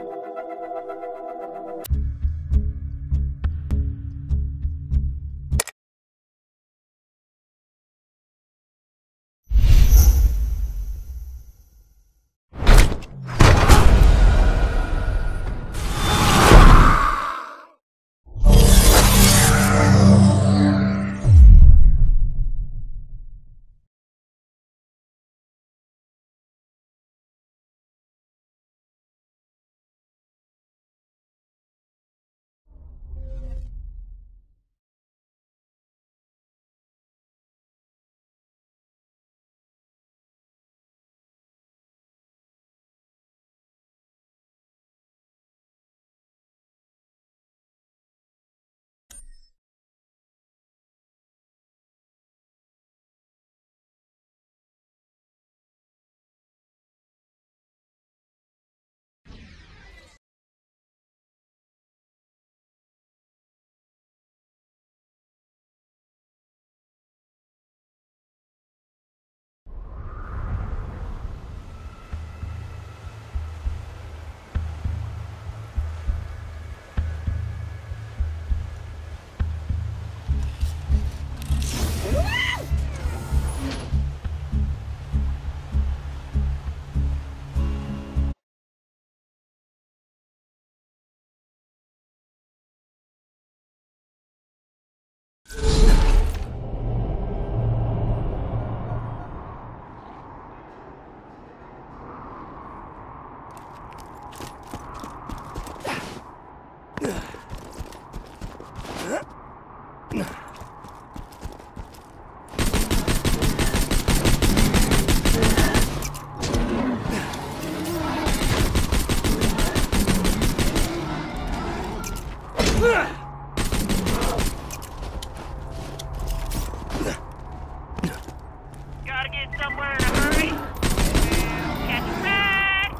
Gotta get somewhere in a hurry. Catch a ride.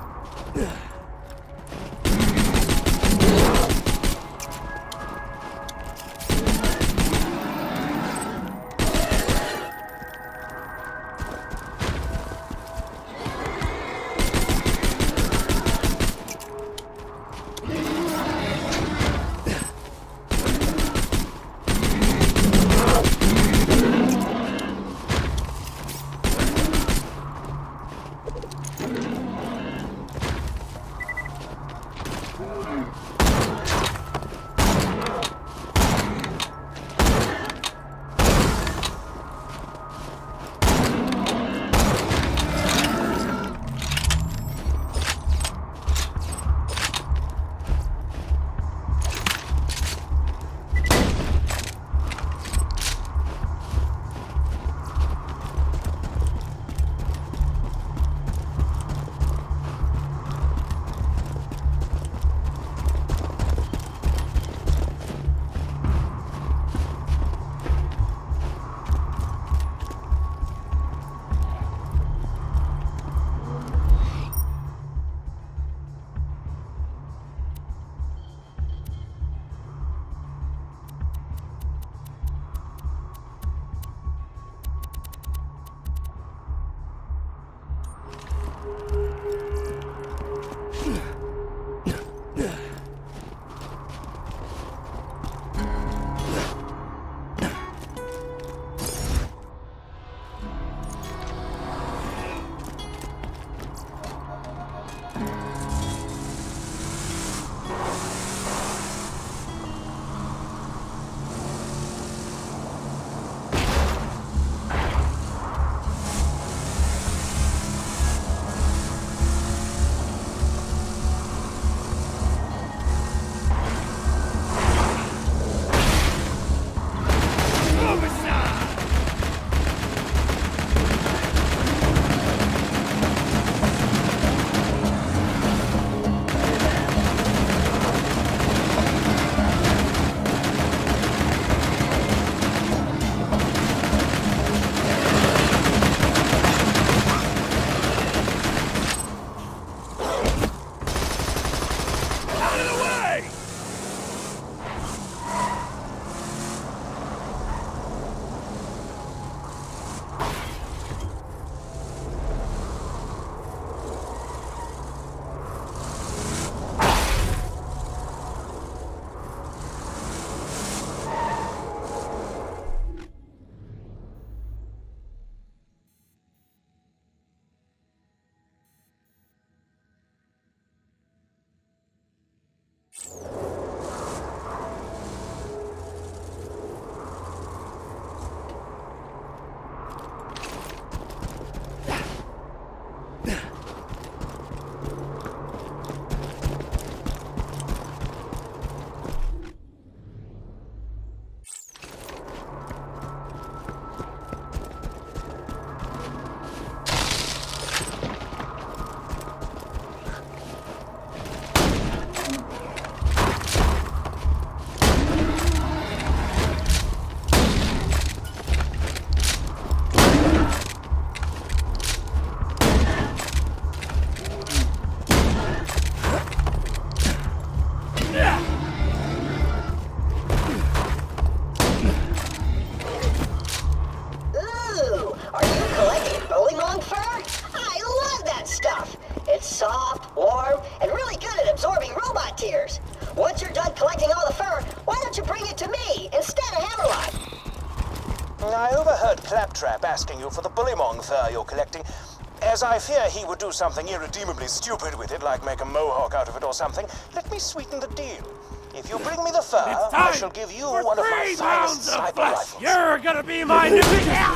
soft, warm, and really good at absorbing robot tears. Once you're done collecting all the fur, why don't you bring it to me instead of Hammerlock? I overheard Claptrap asking you for the Bullymong fur you're collecting, as I fear he would do something irredeemably stupid with it, like make a mohawk out of it or something. Let me sweeten the deal. If you bring me the fur, I shall give you one of my finest sniper rifles. You're gonna be my new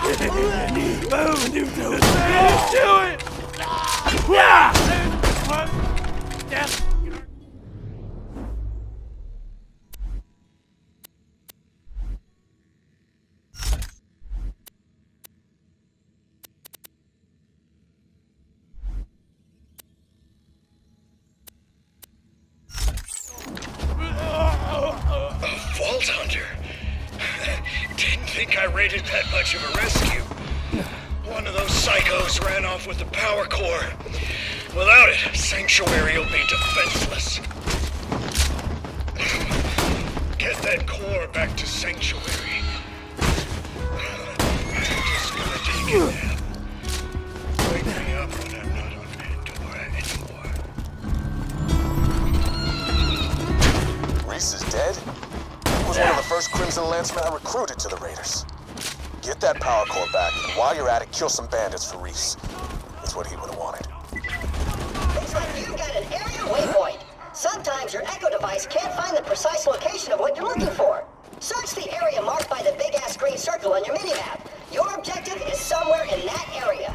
do it! Yeah! Yes. Vault Hunter? Didn't think I rated that much of a rescue. One of those psychos ran off with the power core. Without it, Sanctuary will be defenseless. Get that core back to Sanctuary. I'm just gonna take a nap. Wake me up when I'm not on Pandora anymore. Reese is dead? He was one of the first Crimson Lancemen I recruited to the Raiders. Get that power core back, and while you're at it, kill some bandits for Reese. That's what he would have wanted. Looks like you've got an area waypoint. Sometimes your Echo device can't find the precise location of what you're looking for. Search the area marked by the big-ass green circle on your minimap. Your objective is somewhere in that area.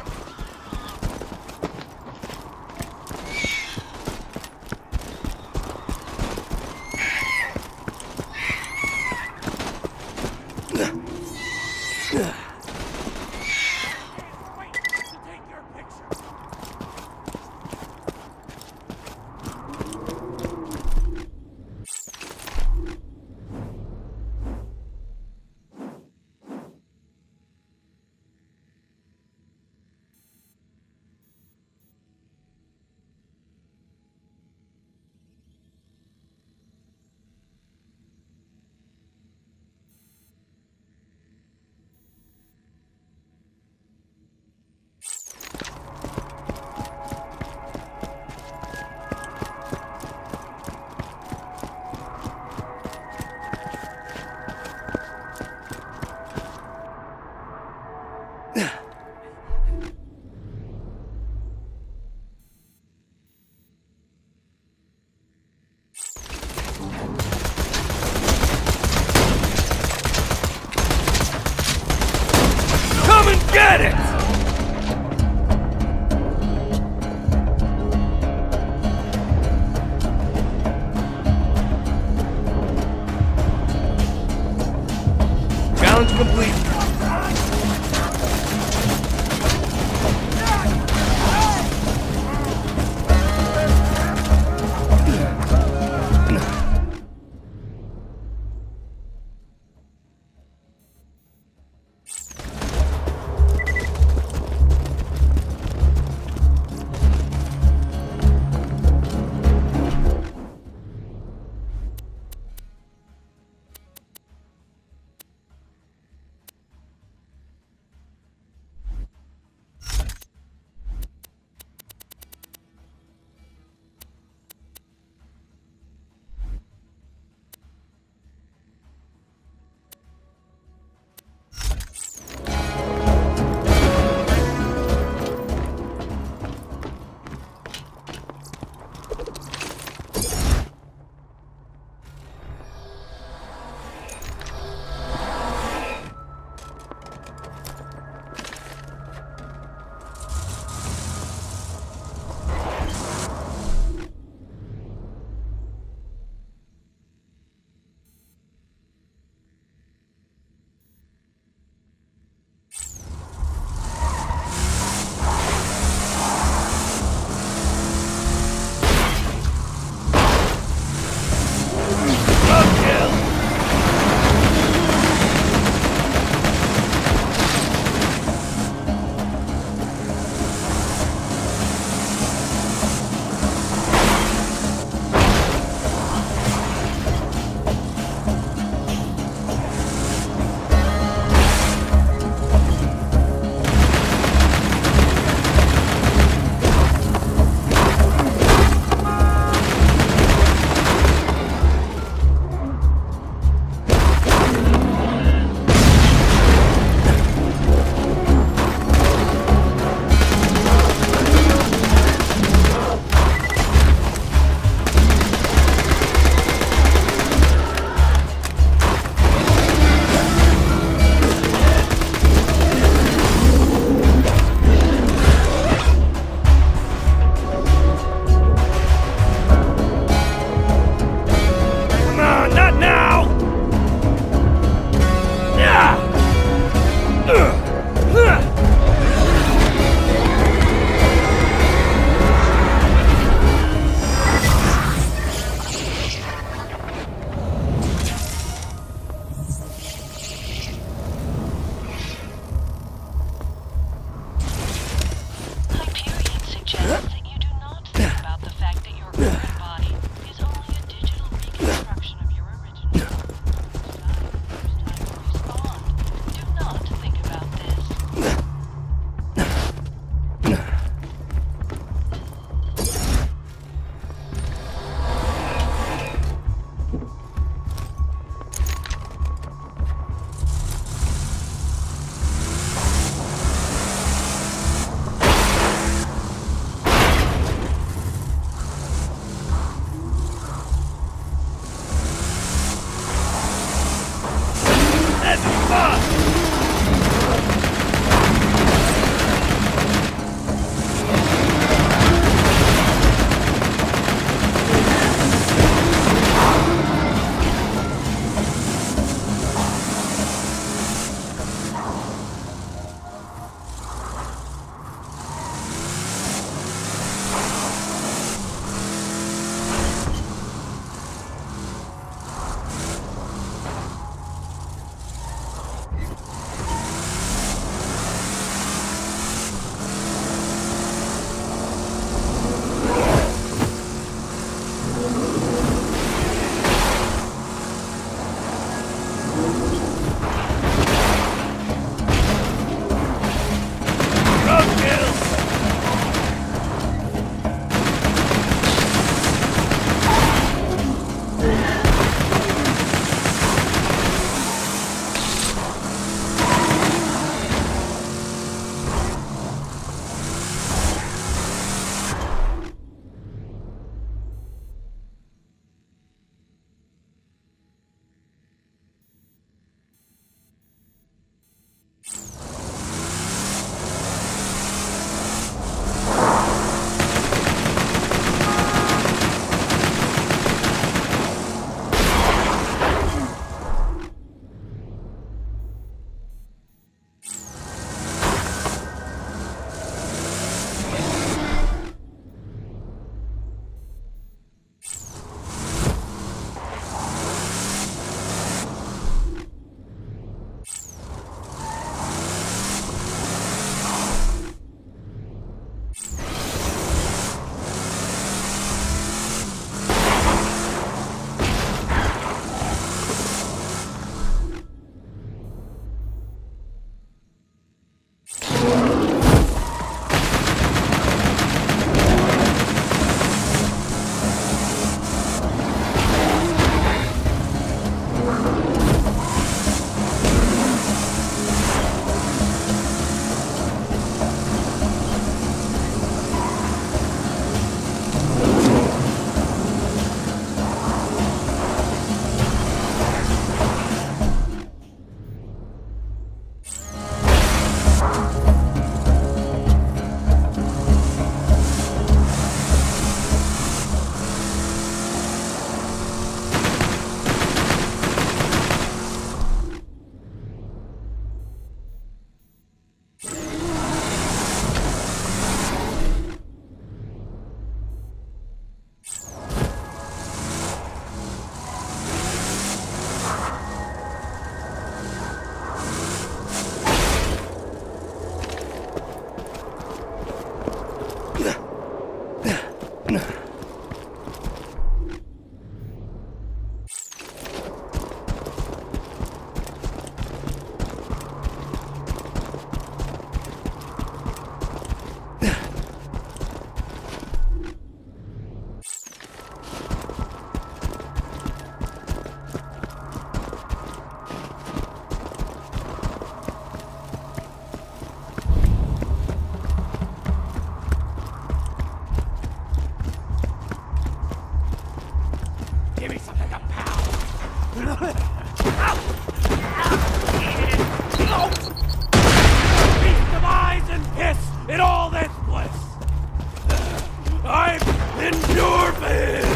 Feast of eyes and piss in all this bliss. I'm endorphins.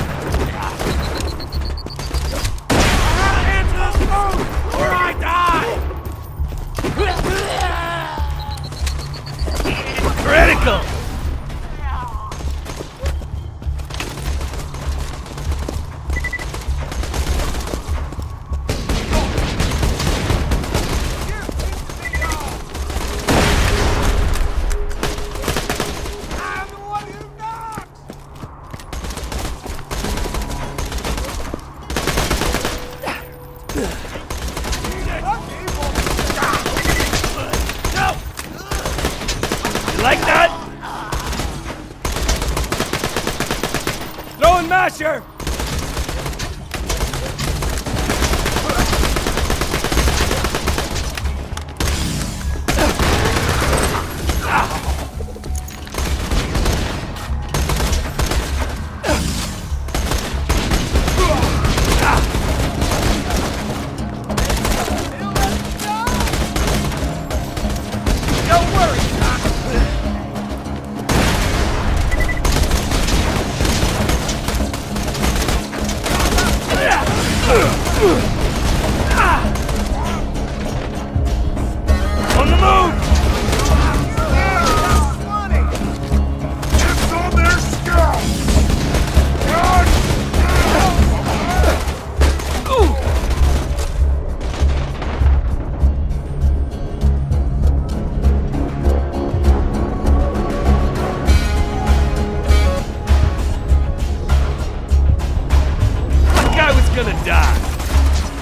Answer the phone or I die. Critical. Like that? Throwing masher! Don't worry! On the move! It's on their scalp! That guy was gonna die.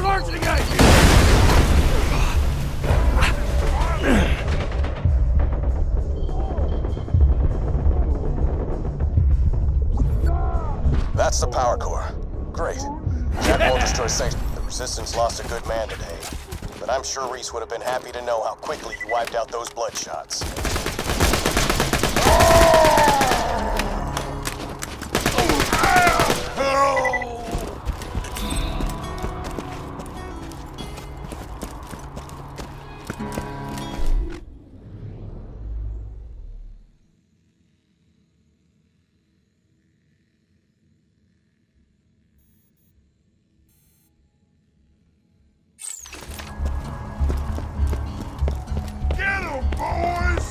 charging at you! That's the power core. Great. That won't destroy Sanction. The Resistance lost a good man today. But I'm sure Reese would have been happy to know how quickly you wiped out those bloodshots. Get 'em, boys!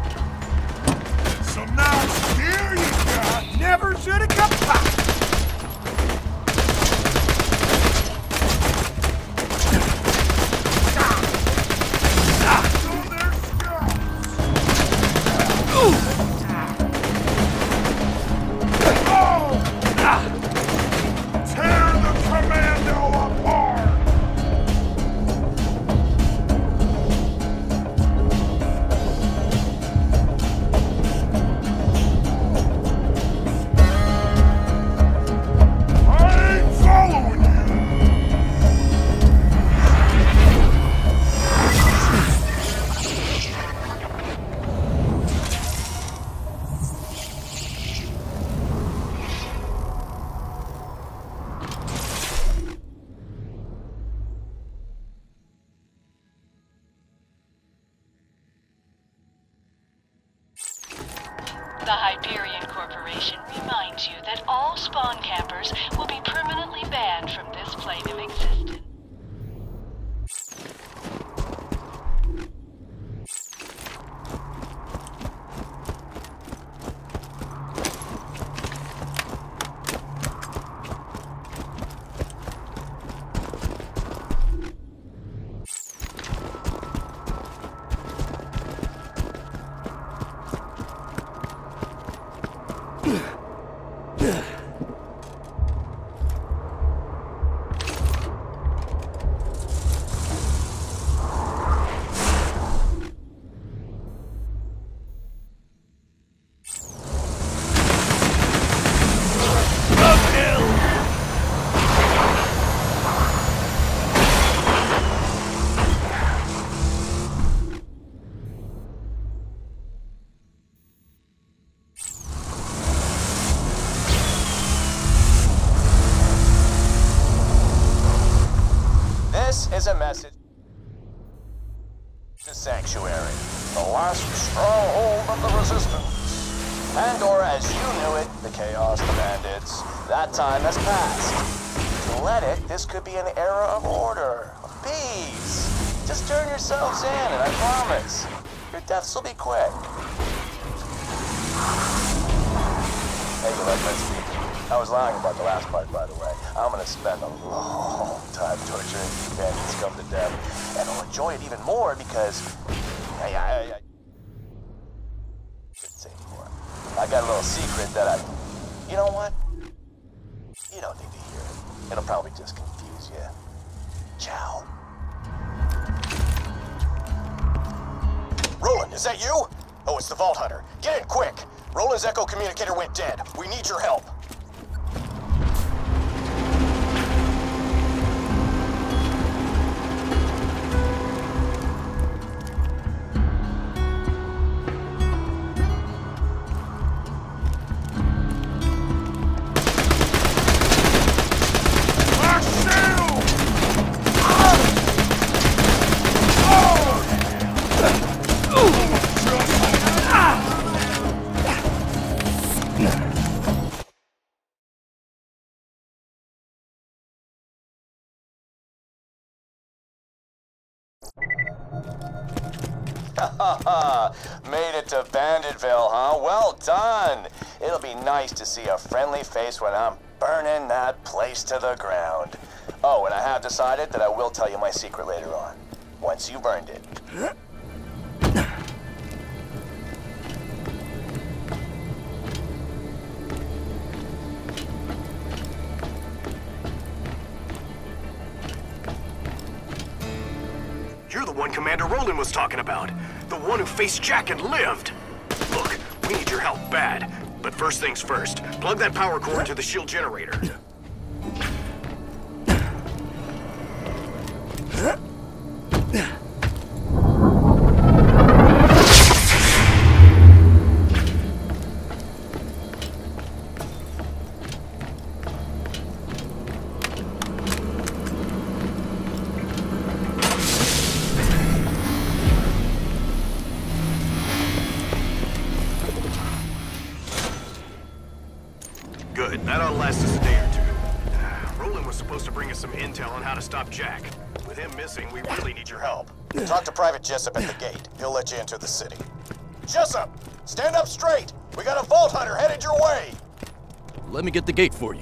Some nice gear you got! Never should have come back! Tear the commando apart! I ain't following you! The Hyperion Corporation reminds you that all spawn campers will be permanently banned from this plane of existence. This is a message to Sanctuary, the last stronghold of the Resistance. Pandora as you knew it, the Chaos, the Bandits, that time has passed. To let it, this could be an era of order, of peace. Just turn yourselves in, and I promise, your deaths will be quick. Hey, let's speak. I was lying about the last part, by the way. I'm gonna spend a long time torturing these bandits come to death, and I'll enjoy it even more because I shouldn't say anymore. I got a little secret that you know what? You don't need to hear it. It'll probably just confuse you. Ciao. Roland, is that you? Oh, it's the Vault Hunter. Get in quick. Roland's Echo communicator went dead. We need your help. Made it to Banditville, huh? Well done! It'll be nice to see a friendly face when I'm burning that place to the ground. Oh, and I have decided that I will tell you my secret later on, once you've earned it. You're the one Commander Roland was talking about. The one who faced Jack and lived. Look, we need your help bad. But first things first, plug that power core into the shield generator. Good. That ought to last us a day or two. Roland was supposed to bring us some intel on how to stop Jack. With him missing, we really need your help. Talk to Private Jessup at the gate. He'll let you enter the city. Jessup! Stand up straight! We got a Vault Hunter headed your way! Let me get the gate for you.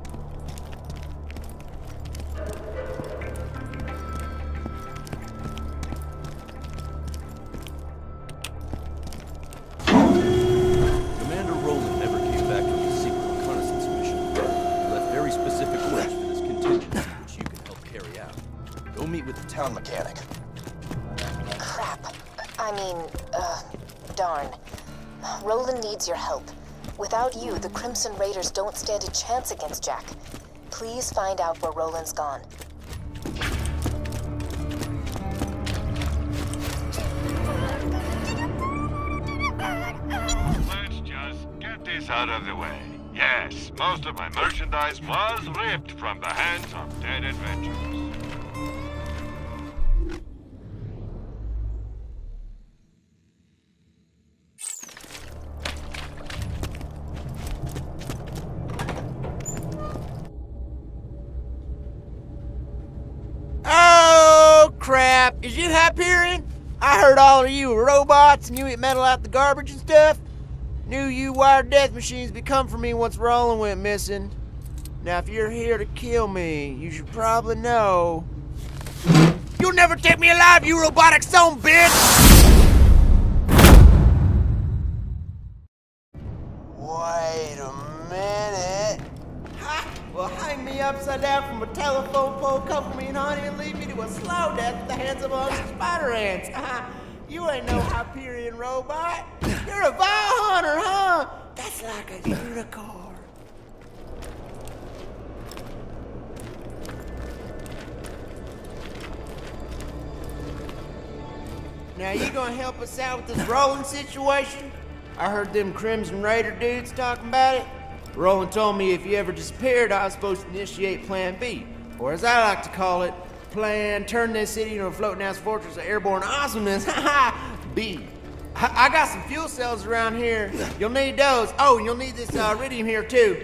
Commander Roland never came back from his secret reconnaissance mission. He left very specific orders for this contingency, which you can help carry out. Go meet with the town mechanic. Crap. I mean, darn. Roland needs your help. Without you, the Crimson Raiders don't stand a chance against Jack. Please find out where Roland's gone. Let's just get this out of the way. Yes, most of my merchandise was ripped from the hands of dead adventurers. Oh, crap. Is it Hyperion? I heard all of you were robots and you eat metal out the garbage and stuff. Knew you wired death machines would come for me once Roland went missing. Now, if you're here to kill me, you should probably know. You'll never take me alive, you robotic son bitch! Wait a minute. Ha! Well, hang me upside down from a telephone pole, cover me in honey, and leave me to a slow death at the hands of us spider ants. You ain't no Hyperion robot. You're a Vault Hunter, huh? That's like a unicorn. Now, you gonna help us out with this Roland situation? I heard them Crimson Raider dudes talking about it. Roland told me if you ever disappeared, I was supposed to initiate Plan B. Or as I like to call it, Plan Turn This City into a floating-ass fortress of airborne awesomeness. B. I got some fuel cells around here. You'll need those. Oh, and you'll need this iridium here, too.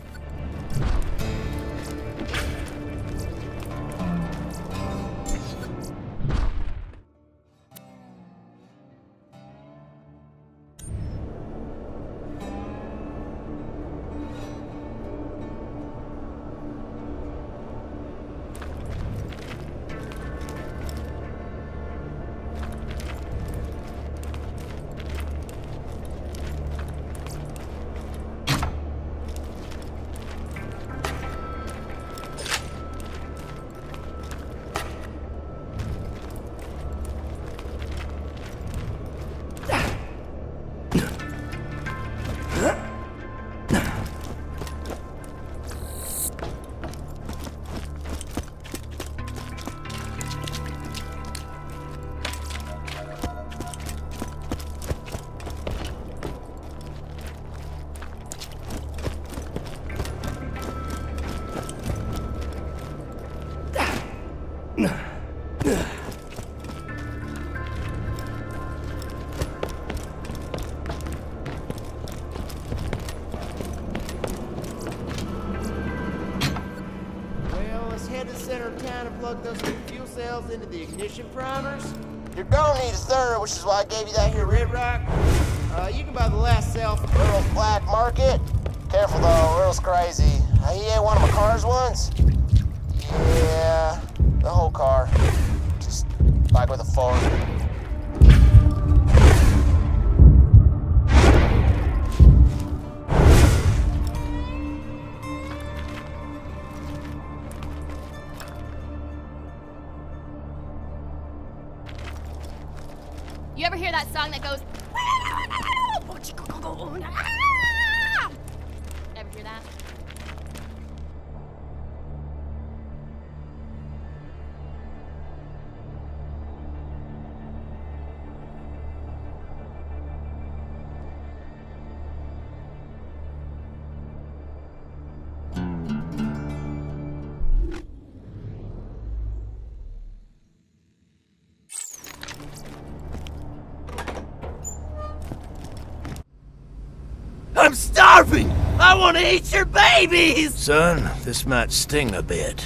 Plug those two fuel cells into the ignition primers. You're gonna need a third, which is why I gave you that here red rock. You can buy the last cell from Earl's Black Market. Careful though, Earl's crazy. He ate one of my cars once. Yeah, the whole car. Just like with a fork. You ever hear that song that goes... Ever hear that? I'm starving! I want to eat your babies! Son, this might sting a bit.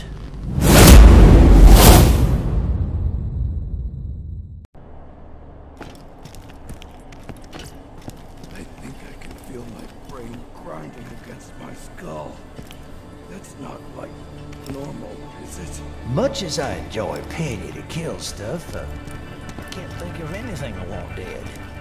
I think I can feel my brain grinding against my skull. That's not like normal, is it? Much as I enjoy paying you to kill stuff, I can't think of anything I want dead.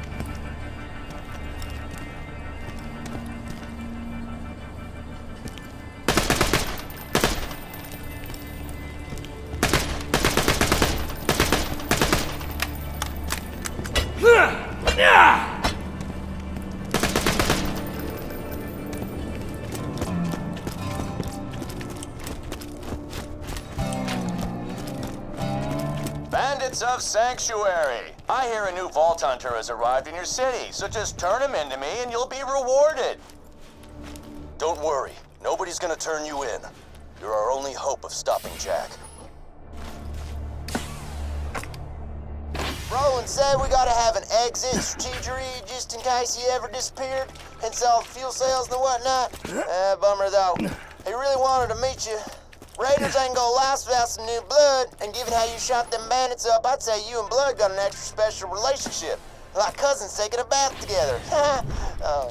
Bandits of Sanctuary. I hear a new Vault Hunter has arrived in your city, so just turn him into me and you'll be rewarded. Don't worry, nobody's gonna turn you in. You're our only hope of stopping Jack. Roland said we gotta have an exit strategy just in case he ever disappeared, hence all the fuel cells and whatnot. Bummer though. He really wanted to meet you. Raiders ain't gonna last without some new blood, and given how you shot them bandits up, I'd say you and Blood got an extra special relationship. Like cousins taking a bath together. Oh.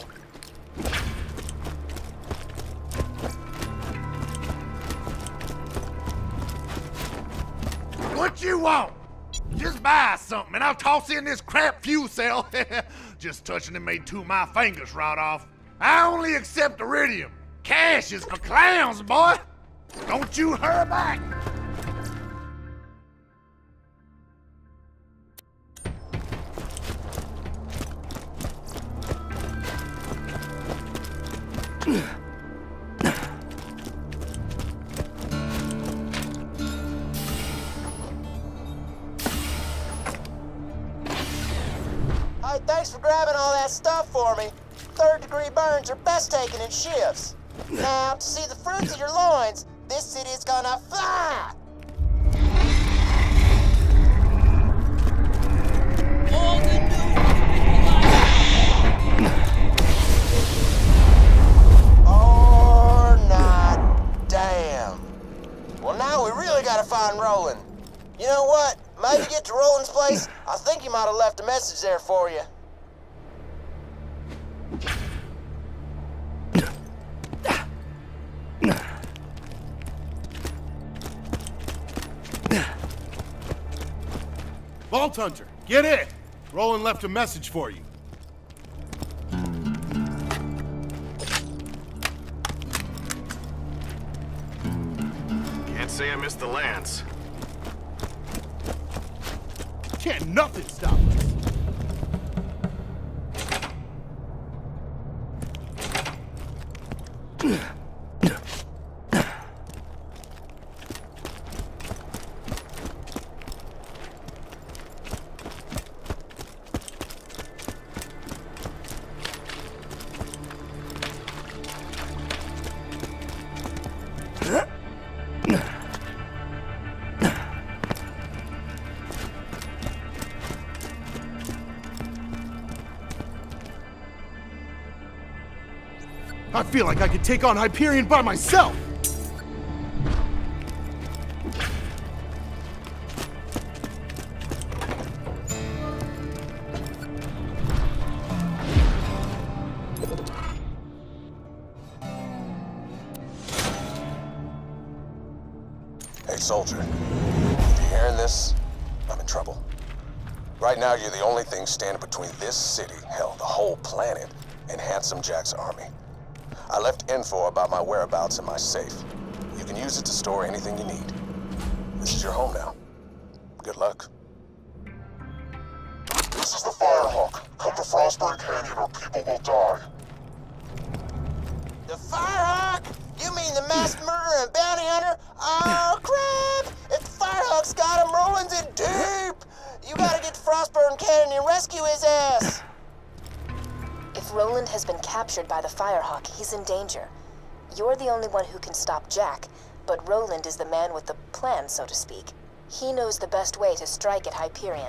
What you want? Just buy something and I'll toss in this crap fuel cell. Just touching it made two of my fingers rot off. I only accept iridium. Cash is for clowns, boy. Don't you hurry back. Hey, thanks for grabbing all that stuff for me. Third-degree burns are best taken in shifts. Now, to see the fruits of your loins, this city is gonna fly! All the Or not. Damn. Well, now we really gotta find Roland. You know what? Maybe get to Roland's place. I think he might have left a message there for you. Vault Hunter, get in! Roland left a message for you. Can't say I missed the Lance. Can't nothing stop us. I feel like I could take on Hyperion by myself! Hey, soldier. If you're hearing this, I'm in trouble. Right now, you're the only thing standing between this city, hell, the whole planet, and Handsome Jack's army. I left info about my whereabouts in my safe. You can use it to store anything you need. This is your home now. Good luck. This is the Cut the Frostburn Canyon or people will die. The Firehawk? You mean the masked murderer and bounty hunter? Oh, crap! If the Firehawk's got him, Roland's in deep! You gotta get to Frostburn Canyon and rescue his ass! If Roland has been captured by the Firehawk, he's in danger. You're the only one who can stop Jack, but Roland is the man with the plan, so to speak. He knows the best way to strike at Hyperion.